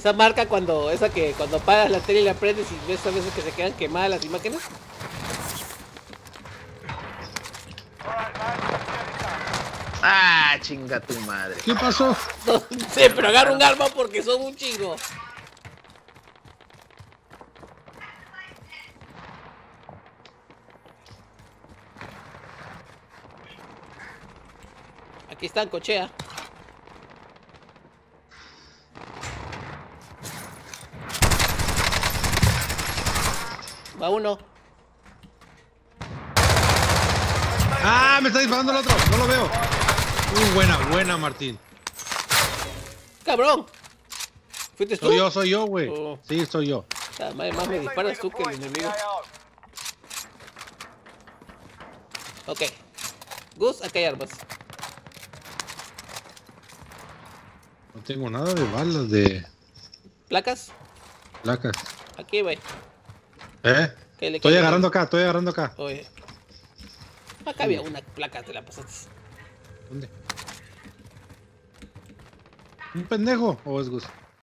Esa marca cuando apagas la tele y la prendes y ves a veces que se quedan quemadas las imágenes. Ah, chinga tu madre. ¿Qué pasó? No sé, pero agarra un arma porque son un chingo. Aquí están, cochea. Va uno. ¡Ah! Me está disparando el otro. No lo veo. Buena, Martín. ¡Cabrón! ¿Fuiste tú? Soy yo, güey. Oh. Sí, soy yo. Más me disparas tú que el enemigo. Ok. Gus, acá hay armas. No tengo nada de balas de ¿Placas? placas. Aquí, güey. Estoy agarrando acá. Oye. Acá había una placa, te la pasaste. ¿Dónde? ¿Un pendejo o es Gus?